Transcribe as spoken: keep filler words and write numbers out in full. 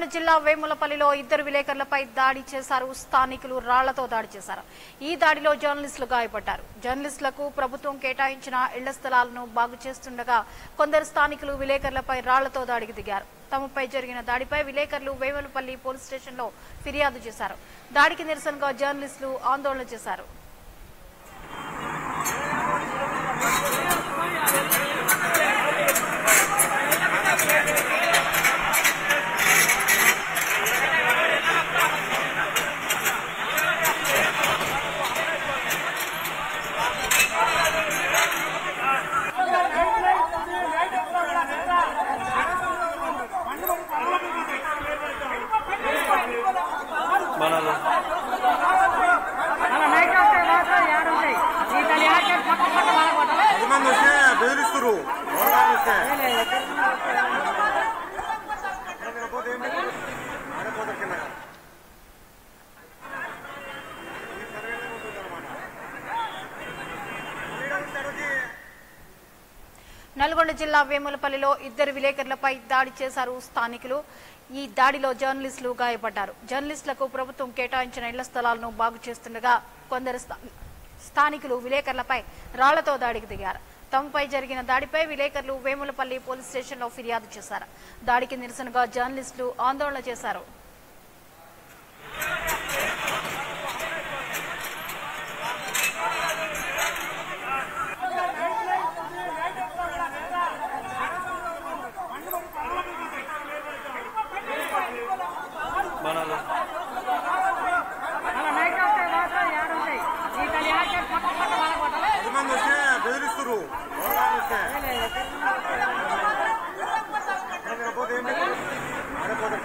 నల్గొండ జిల్లా వేములపల్లిలో ఇద్దరు విలేకరులపై దాడి చేశారు. స్థానికులు రాళ్లతో దాడి చేశారు. ఈ దాడిలో జర్నలిస్టులు గాయపడ్డారు. జర్నలిస్టులకు ప్రభుత్వం కేటాయించిన ఇళ్ల స్థలాలను బాగు చేస్తుండగా కొందరు స్థానికులు విలేకరులపై రాళ్లతో దాడికి దిగారు. తమపై జరిగిన దాడిపై విలేకరులు వేములపల్లి పోలీస్ స్టేషన్లో ఫిర్యాదు చేశారు. దాడికి నిరసనగా జర్నలిస్టులు ఆందోళన చేశారు. నల్గొండ జిల్లా వేములపల్లిలో ఇద్దరు విలేకరులపై దాడి చేశారు స్థానికులు. ఈ దాడిలో జర్నలిస్టులు గాయపడ్డారు. జర్నలిస్టులకు ప్రభుత్వం కేటాయించిన ఇళ్ల స్థలాలను బాగు చేస్తుండగా కొందరు స్థానికులు విలేకరులపై రాళ్లతో దాడికి దిగారు. తమపై జరిగిన దాడిపై విలేకరులు వేములపల్లి పోలీస్ స్టేషన్లో ఫిర్యాదు చేశారు. దాడికి నిరసనగా జర్నలిస్టులు ఆందోళన చేశారు. బెదిరిస్తున్నారు